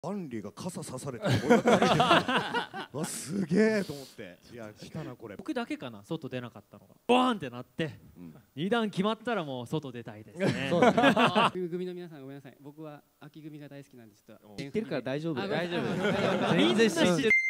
万里が傘さされて俺が歩いてるわ、すげえと思って、いや来たなこれ。 僕だけかな、外出なかったのがボーンってなって、2段決まったらもう外出たいですね。 組の皆さんごめんなさい、僕は秋組が大好きなんで、ちょっと知ってるから大丈夫。 大丈夫。 全然知ってる。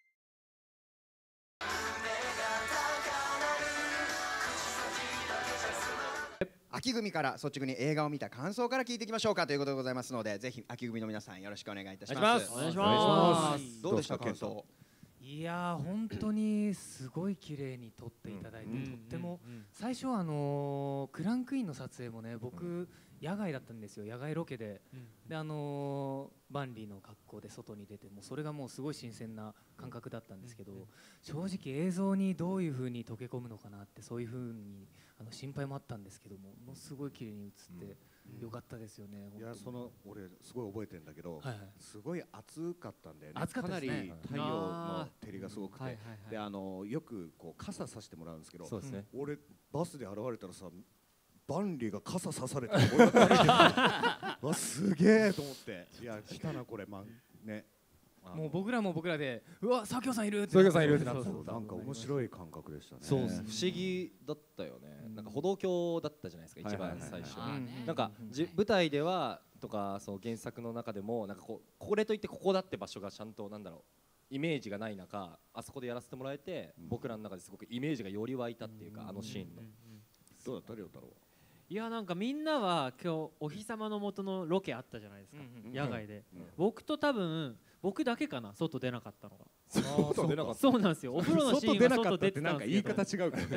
秋組から率直に映画を見た感想から聞いていきましょうかということでございますので、ぜひ秋組の皆さんよろしくお願いいたします。 お願いします。 どうでした感想？ いやー本当にすごい綺麗に撮っていただいて、とっても最初クランクインの撮影もね、僕野外だったんですよ。野外ロケで、でバンリーの格好で外に出て、もうそれがもうすごい新鮮な感覚だったんですけど、正直映像にどういう風に溶け込むのかなって、そういう風に心配もあったんですけども、もうすごい綺麗に映ってよかったですよね。 いや、俺すごい覚えてるんだけど、すごい暑かったんだよね。 暑かったですね。 かなり太陽の照りがすごくて、でよくこう傘さしてもらうんですけど、俺バスで現れたらさ、万里が傘さされて俺が歩いてるわ、すげえと思って、いや来たなこれ、ね。 もう僕らも僕らで、うわ左京さんいるって、 左京さんいるってなった。なんか面白い感覚でしたね。 そう、不思議だったよね。なんか歩道橋だったじゃないですか、一番最初。なんか舞台ではとか、その原作の中でもなんかこれといってここだって場所がちゃんとなんだろう、イメージがない中、あそこでやらせてもらえて、僕らの中ですごくイメージがより湧いたっていうか、あのシーンの。 どうだった亮太郎？ いや、なんかみんなは今日お日様の下のロケあったじゃないですか、野外で。僕と多分僕だけかな、外出なかったのが。 外出なかった。 そうなんですよ。お風呂のシーンは外出てたんですけど、 なんか言い方違うから。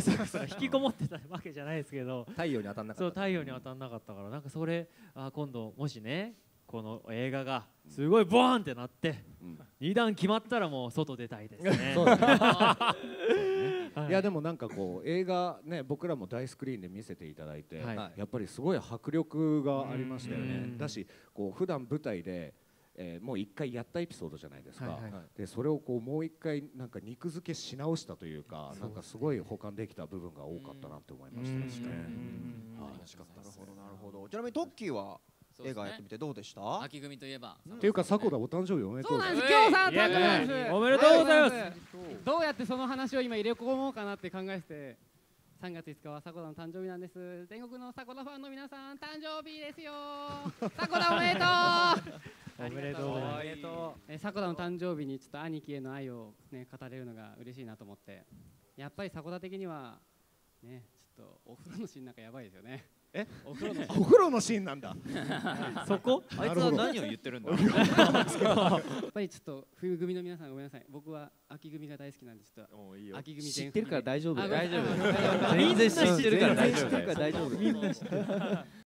引きこもってたわけじゃないですけど、 太陽に当たんなかった。 そう、太陽に当たんなかったから、なんかそれ今度もしね、この映画がすごいボーンってなって2段決まったらもう外出たいですね。 いやでもなんかこう映画ね、僕らも大スクリーンで見せていただいて、やっぱりすごい迫力がありましたよね。だしこう普段舞台でもう一回やったエピソードじゃないですか。でそれをこうもう一回なんか肉付けし直したというか、なんかすごい保管できた部分が多かったなって思いましたね。 楽しかった。なるほどなるほど。ちなみにトッキーは映画やってみてどうでした？ 秋組といえばっていうか、迫田お誕生日おめでとう。 そうなんです、今日さん誕生日なんです。 おめでとうございます。 どうやってその話を今入れ込もうかなって考えて、3月5日は迫田の誕生日なんです。全国の迫田ファンの皆さん、誕生日ですよ。迫田おめでとう。 おめでとうございます。 迫田の誕生日にちょっと兄貴への愛をね語れるのが嬉しいなと思って、やっぱり迫田的にはね、ちょっとお風呂のシーンなんかやばいですよね。 お風呂のシーンなんだ。 そこ？ あいつは何を言ってるんだ。 やっぱりちょっと冬組の皆さんごめんなさい、僕は秋組が大好きなんで、ちょっと秋組知ってるから大丈夫。 大丈夫。 全然知ってるから大丈夫。